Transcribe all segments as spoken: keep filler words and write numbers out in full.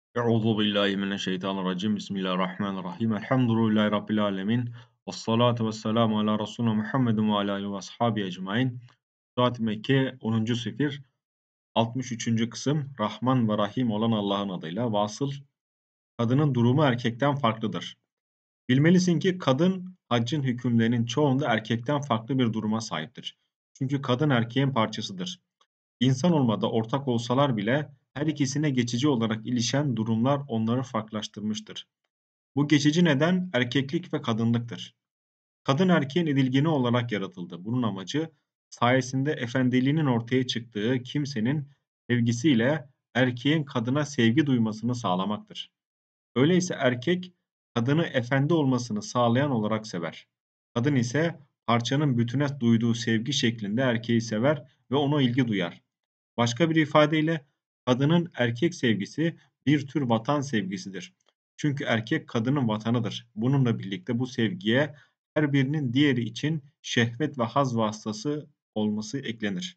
Euzu billahi mineşşeytanirracim. Bismillahirrahmanirrahim. Elhamdülillahi Rabbil alemin. Vessalatu vesselamu ala Resulina Muhammedin ve ala alihi ve ashabi ecmaîn. Suat-ı Mekke onuncu sefir altmış üçüncü kısım Rahman ve Rahim olan Allah'ın adıyla. Vasıl, kadının durumu erkekten farklıdır. Bilmelisin ki kadın haccın hükümlerinin çoğunda erkekten farklı bir duruma sahiptir. Çünkü kadın erkeğin parçasıdır. İnsan olmada ortak olsalar bile her ikisine geçici olarak ilişen durumlar onları farklılaştırmıştır. Bu geçici neden erkeklik ve kadınlıktır. Kadın erkeğin edilgeni olarak yaratıldı. Bunun amacı sayesinde efendiliğinin ortaya çıktığı kimsenin sevgisiyle erkeğin kadına sevgi duymasını sağlamaktır. Öyleyse erkek kadını efendi olmasını sağlayan olarak sever. Kadın ise parçanın bütüne duyduğu sevgi şeklinde erkeği sever ve ona ilgi duyar. Başka bir ifadeyle kadının erkek sevgisi bir tür vatan sevgisidir. Çünkü erkek kadının vatanıdır. Bununla birlikte bu sevgiye her birinin diğeri için şehvet ve haz vasıtası olması eklenir.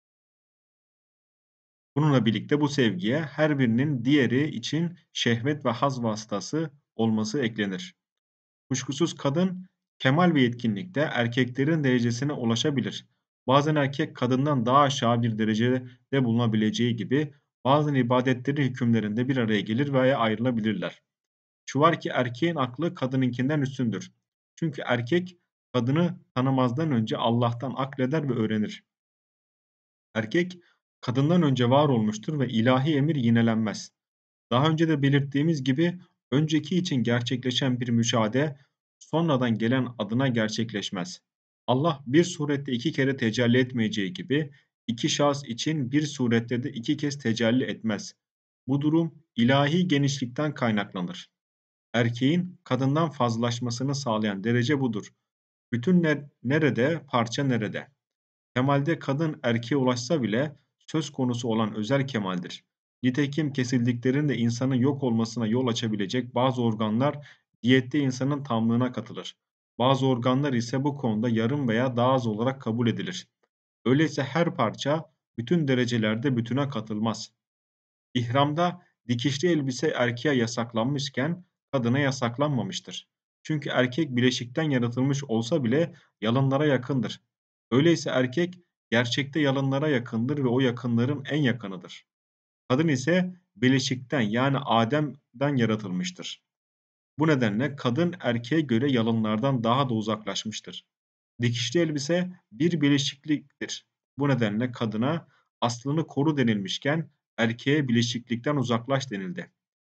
Bununla birlikte bu sevgiye her birinin diğeri için şehvet ve haz vasıtası olması eklenir. Kuşkusuz kadın kemal ve yetkinlikte erkeklerin derecesine ulaşabilir. Bazen erkek kadından daha aşağı bir derecede bulunabileceği gibi bazen ibadetleri hükümlerinde bir araya gelir veya ayrılabilirler. Şu var ki erkeğin aklı kadınınkinden üstündür. Çünkü erkek kadını tanımazdan önce Allah'tan akleder ve öğrenir. Erkek kadından önce var olmuştur ve ilahi emir yinelenmez. Daha önce de belirttiğimiz gibi önceki için gerçekleşen bir müşahede sonradan gelen adına gerçekleşmez. Allah bir surette iki kere tecelli etmeyeceği gibi iki şahıs için bir surette de iki kez tecelli etmez. Bu durum ilahi genişlikten kaynaklanır. Erkeğin kadından fazlalaşmasını sağlayan derece budur. Bütün ne- nerede, parça nerede? Kemalde kadın erkeğe ulaşsa bile söz konusu olan özel kemaldir. Nitekim kesildiklerinde insanın yok olmasına yol açabilecek bazı organlar diyette insanın tamlığına katılır. Bazı organlar ise bu konuda yarım veya daha az olarak kabul edilir. Öyleyse her parça bütün derecelerde bütüne katılmaz. İhramda dikişli elbise erkeğe yasaklanmışken kadına yasaklanmamıştır. Çünkü erkek bileşikten yaratılmış olsa bile yalınlara yakındır. Öyleyse erkek gerçekte yalınlara yakındır ve o yakınların en yakınıdır. Kadın ise bileşikten yani Adem'den yaratılmıştır. Bu nedenle kadın erkeğe göre yalınlardan daha da uzaklaşmıştır. Dikişli elbise bir bileşikliktir. Bu nedenle kadına aslını koru denilmişken erkeğe bileşiklikten uzaklaş denildi.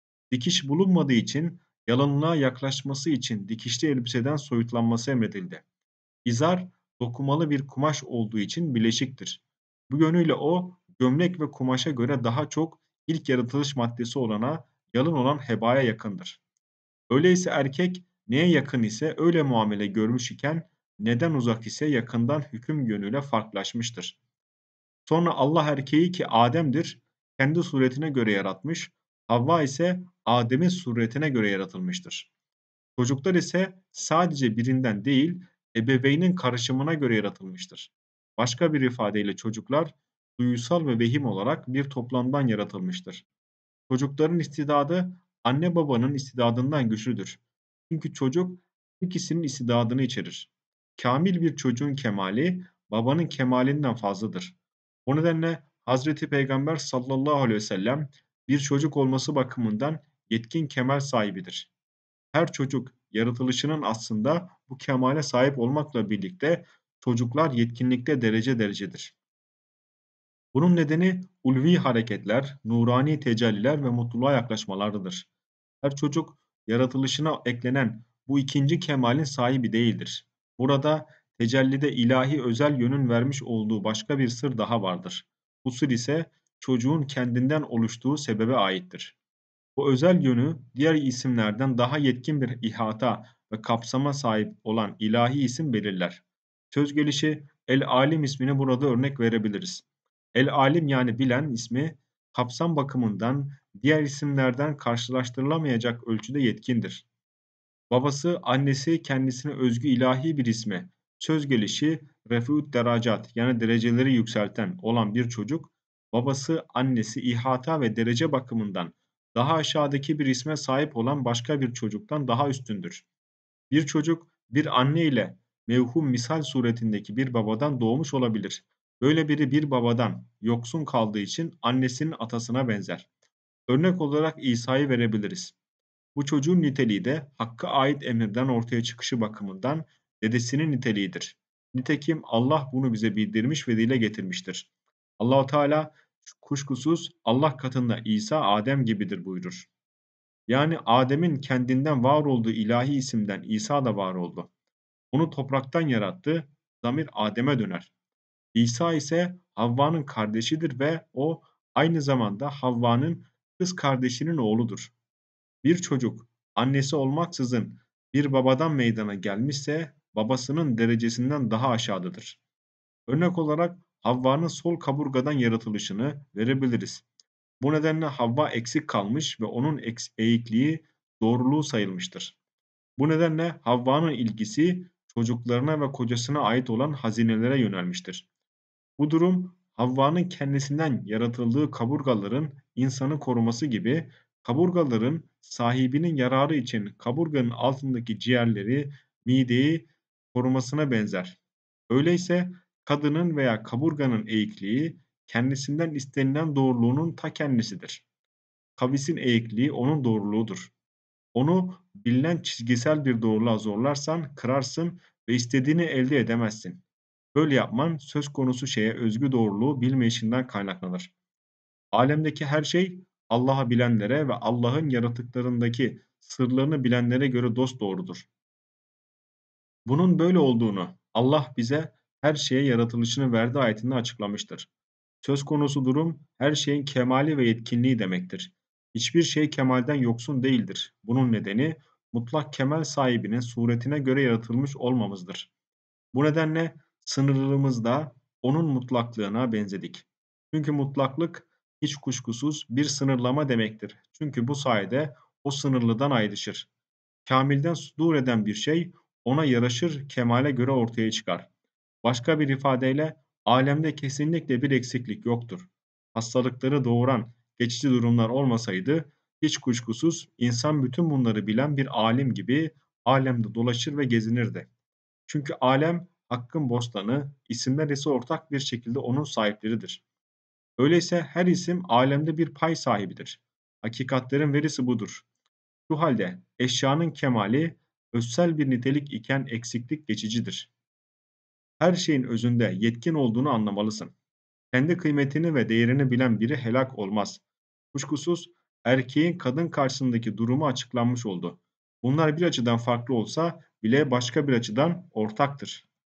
Dikiş bulunmadığı için yalınlığa yaklaşması için dikişli elbiseden soyutlanması emredildi. İzar dokumalı bir kumaş olduğu için bileşiktir. Bu yönüyle o gömlek ve kumaşa göre daha çok ilk yaratılış maddesi olana yalın olan hebaya yakındır. Öyleyse erkek neye yakın ise öyle muamele görmüş iken neden uzak ise yakından hüküm yönüyle farklılaşmıştır. Sonra Allah erkeği ki Adem'dir kendi suretine göre yaratmış, Havva ise Adem'in suretine göre yaratılmıştır. Çocuklar ise sadece birinden değil, ebeveynin karışımına göre yaratılmıştır. Başka bir ifadeyle çocuklar duygusal ve vehim olarak bir toplamdan yaratılmıştır. Çocukların istidadı anne babanın istidadından güçlüdür. Çünkü çocuk ikisinin istidadını içerir. Kamil bir çocuğun kemali babanın kemalinden fazladır. O nedenle Hazreti Peygamber sallallahu aleyhi ve sellem bir çocuk olması bakımından yetkin kemal sahibidir. Her çocuk yaratılışının aslında bu kemale sahip olmakla birlikte çocuklar yetkinlikte derece derecedir. Bunun nedeni ulvi hareketler, nurani tecelliler ve mutluluğa yaklaşmalarıdır. Her çocuk yaratılışına eklenen bu ikinci kemalin sahibi değildir. Burada tecellide ilahi özel yönün vermiş olduğu başka bir sır daha vardır. Bu sır ise çocuğun kendinden oluştuğu sebebe aittir. Bu özel yönü diğer isimlerden daha yetkin bir ihata ve kapsama sahip olan ilahi isim belirler. Söz gelişi El-Alim ismini burada örnek verebiliriz. El-Alim yani bilen ismi kapsam bakımından diğer isimlerden karşılaştırılamayacak ölçüde yetkindir. Babası, annesi kendisine özgü ilahi bir isme, söz gelişi refiut deracat yani dereceleri yükselten olan bir çocuk, babası, annesi ihata ve derece bakımından daha aşağıdaki bir isme sahip olan başka bir çocuktan daha üstündür. Bir çocuk bir anne ile mevhum misal suretindeki bir babadan doğmuş olabilir. Böyle biri bir babadan yoksun kaldığı için annesinin atasına benzer. Örnek olarak İsa'yı verebiliriz. Bu çocuğun niteliği de Hakk'a ait emirden ortaya çıkışı bakımından dedesinin niteliğidir. Nitekim Allah bunu bize bildirmiş ve dile getirmiştir. Allahu Teala kuşkusuz Allah katında İsa Adem gibidir buyurur. Yani Adem'in kendinden var olduğu ilahi isimden İsa da var oldu. Onu topraktan yarattı, zamir Adem'e döner. İsa ise Havva'nın kardeşidir ve o aynı zamanda Havva'nın kız kardeşinin oğludur. Bir çocuk annesi olmaksızın bir babadan meydana gelmişse babasının derecesinden daha aşağıdadır. Örnek olarak Havva'nın sol kaburgadan yaratılışını verebiliriz. Bu nedenle Havva eksik kalmış ve onun eks- eğikliği doğruluğu sayılmıştır. Bu nedenle Havva'nın ilgisi çocuklarına ve kocasına ait olan hazinelere yönelmiştir. Bu durum Havva'nın kendisinden yaratıldığı kaburgaların insanı koruması gibi kaburgaların sahibinin yararı için kaburganın altındaki ciğerleri, mideyi korumasına benzer. Öyleyse kadının veya kaburganın eğikliği kendisinden istenilen doğruluğunun ta kendisidir. Kavisin eğikliği onun doğruluğudur. Onu bilinen çizgisel bir doğruluğa zorlarsan kırarsın ve istediğini elde edemezsin. Böyle yapman söz konusu şeye özgü doğruluğu bilmeyişinden kaynaklanır. Alemdeki her şey Allah'ı bilenlere ve Allah'ın yaratıklarındaki sırlarını bilenlere göre dosdoğrudur. Bunun böyle olduğunu Allah bize her şeye yaratılışını verdiği ayetinde açıklamıştır. Söz konusu durum her şeyin kemali ve yetkinliği demektir. Hiçbir şey kemalden yoksun değildir. Bunun nedeni mutlak kemal sahibinin suretine göre yaratılmış olmamızdır. Bu nedenle sınırlılığımız da onun mutlaklığına benzedik. Çünkü mutlaklık hiç kuşkusuz bir sınırlama demektir. Çünkü bu sayede o sınırlıdan ayrışır. Kamilden sudur eden bir şey ona yaraşır kemale göre ortaya çıkar. Başka bir ifadeyle alemde kesinlikle bir eksiklik yoktur. Hastalıkları doğuran geçici durumlar olmasaydı hiç kuşkusuz insan bütün bunları bilen bir alim gibi alemde dolaşır ve gezinirdi. Çünkü alem hakkın bostanı, isimler ise ortak bir şekilde onun sahipleridir. Öyleyse her isim alemde bir pay sahibidir. Hakikatlerin verisi budur. Şu halde eşyanın kemali özsel bir nitelik iken eksiklik geçicidir. Her şeyin özünde yetkin olduğunu anlamalısın. Kendi kıymetini ve değerini bilen biri helak olmaz. Kuşkusuz erkeğin kadın karşısındaki durumu açıklanmış oldu. Bunlar bir açıdan farklı olsa bile başka bir açıdan ortaktır.